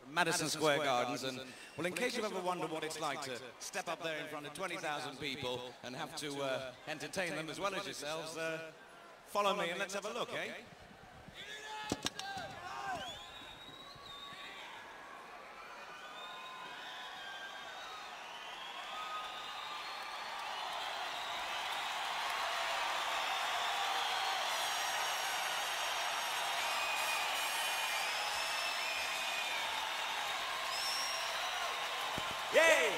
Madison Square Gardens. And, well, in case you've ever wondered what it's like to step up there in front of 20,000 people and have to entertain them as well as yourselves, follow me and let's have a look, eh? Yay!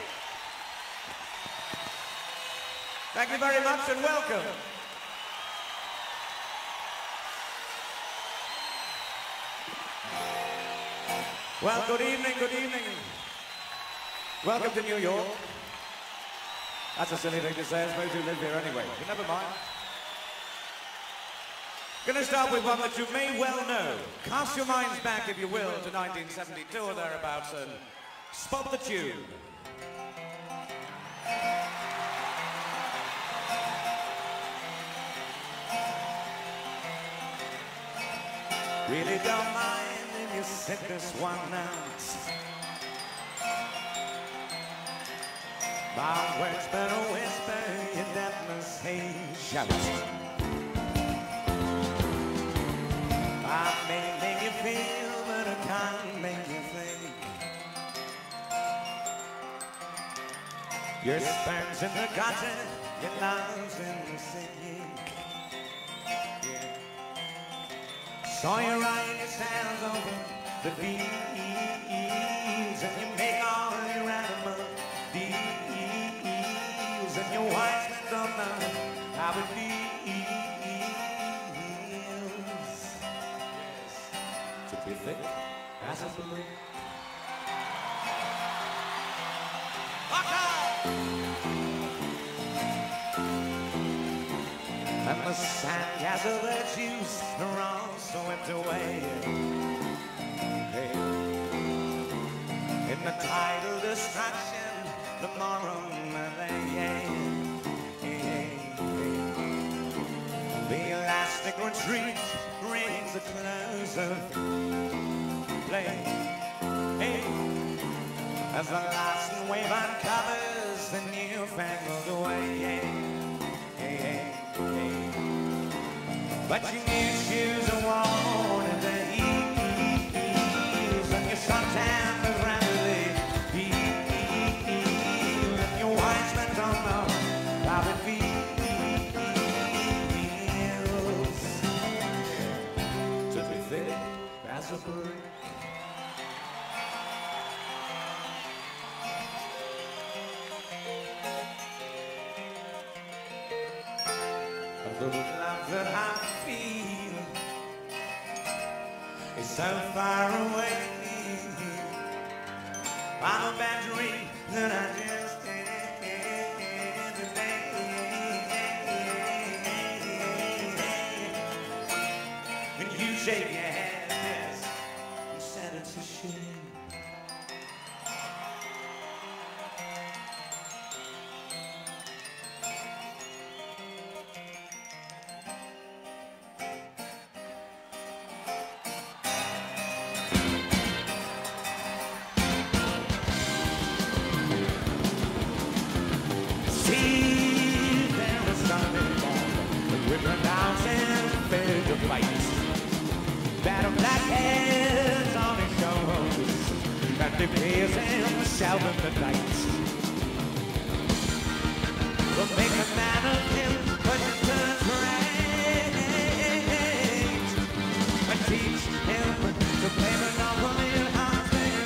Thank you very much and welcome. Well, good evening, good evening. Welcome to New York. That's a silly thing to say, I suppose you live here anyway, but never mind. Gonna start with one that you may well know. Cast your minds back, if you will, to 1972 or thereabouts and spot the tune. Really don't mind if you sit this one out. My words better whisper, your deafness, hey, shout. I may make you feel, but I can't make you think. Your sperm's in the gutter, your love's in the singing. Saw you ride your sands over the fields, and you make all your animal deals, and your wife spends on how it feels to be thick as a balloon. And the sandcastle that juice are all swept away. Hey. In the tidal destruction, the moral melee. The elastic retreat brings the close of play. Hey. As the last wave uncovers the newfangled way. But your new shoes are worn in the heels, and your suntan is rapidly peeled, and your white spent on how it feels to be thick as a brick. The love that I feel is so far away. I'm a bad dream that I just had today. And you shake your head, yes, you said it's a shame. That black heads on his shoulders, that the peers and shout in the night. Will make a man of him when he turns right, and teach him to play the novel in hearts and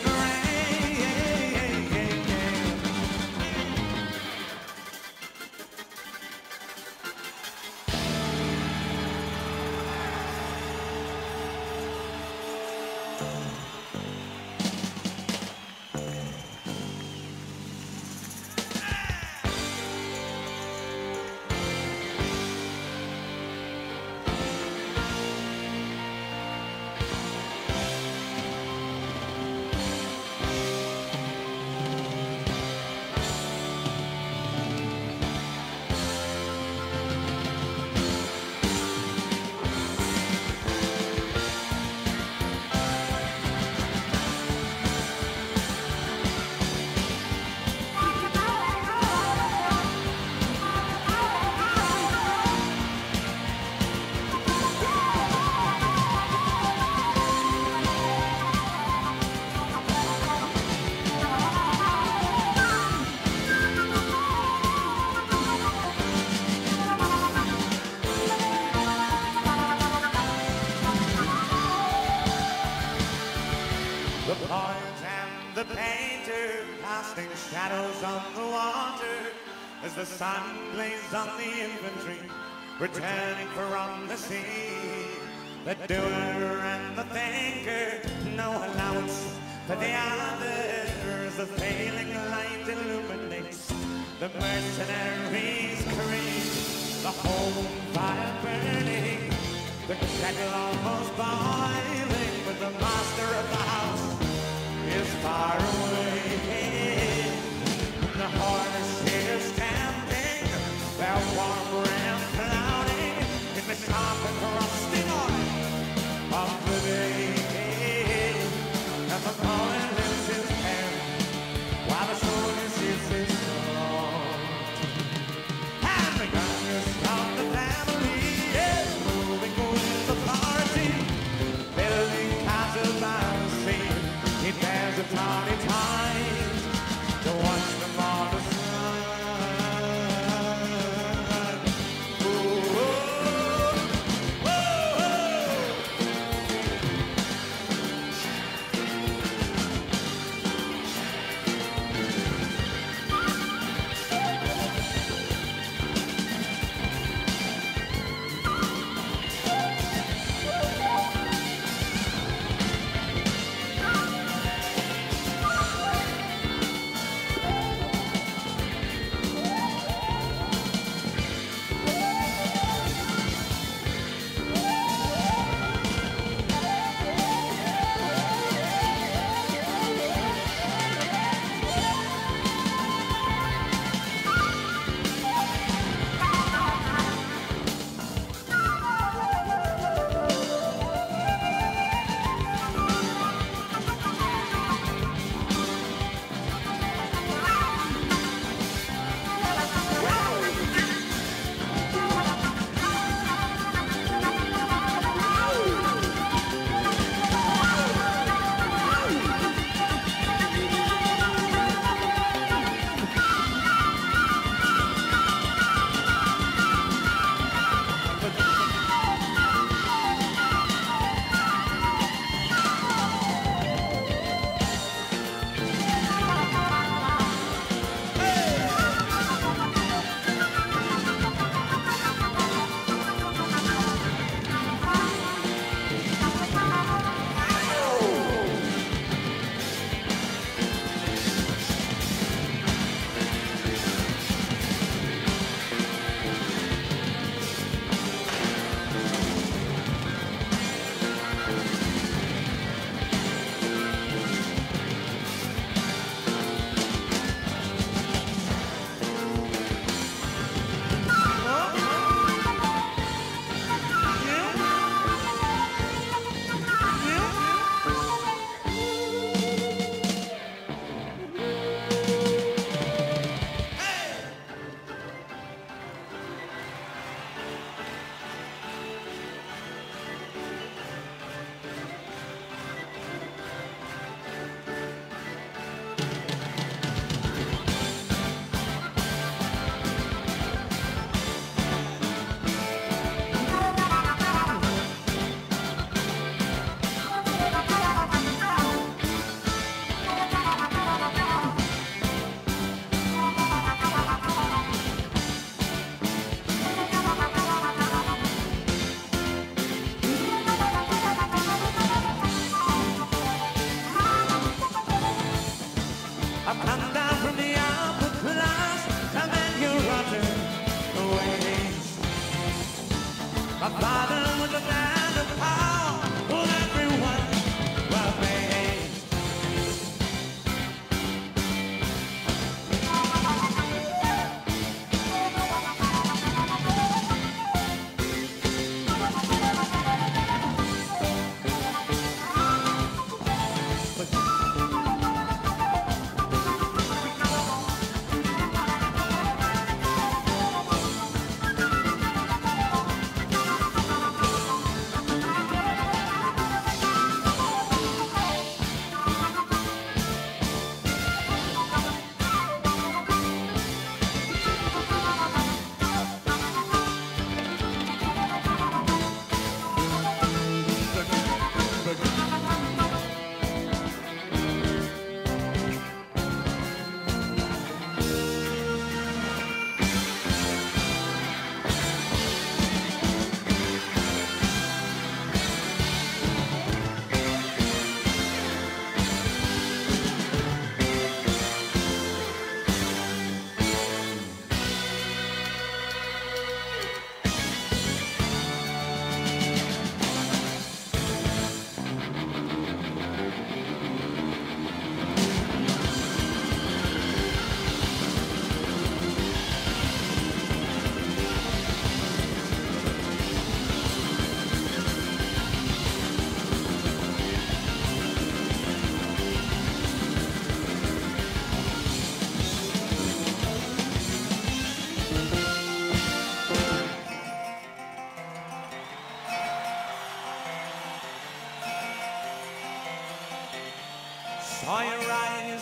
casting shadows on the water as the sun blazes on the infantry returning from the sea. The doer and the thinker, no allowance for the others. The failing light illuminates the mercenaries' creed. The home fire burning, the kettle almost boiling, but the master of the house is far away. The horse is stamping, their warm ram clouding in the carpet rusting oil of the day. And the poet lifts his hand while the soldier shoots his sword. And the youngest of the family is moving with authority, building castles by the sea. He bears a tawny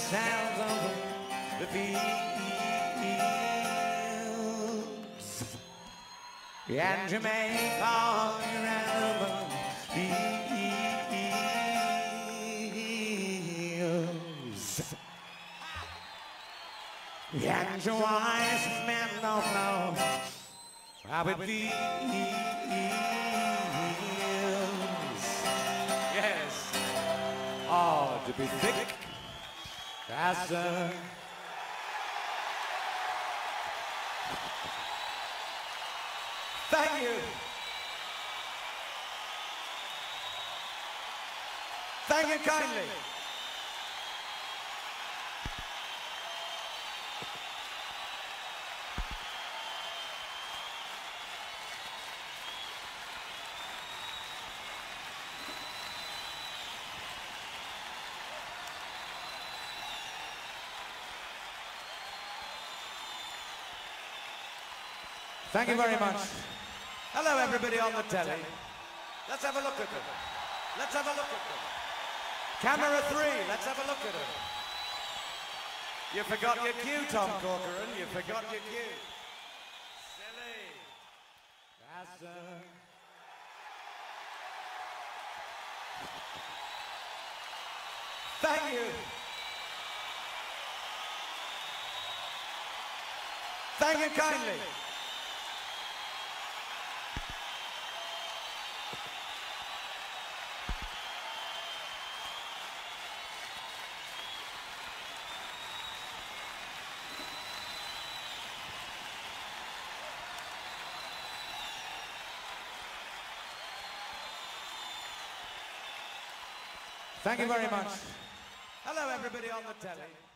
sounds of the fields, and you make all your album deals, and your wise men don't know how it feels. Yes. Oh, to be thick as a thank you. Thank you kindly. Thank you very much. Hello, everybody on the telly. Let's have a look at them. Let's have a look at them. Camera 3, let's have a look at them. You forgot your cue, Tom Corcoran. You forgot your cue. Silly. That's Thank you. Thank you kindly. Thank you very much. Hello, everybody on the telly.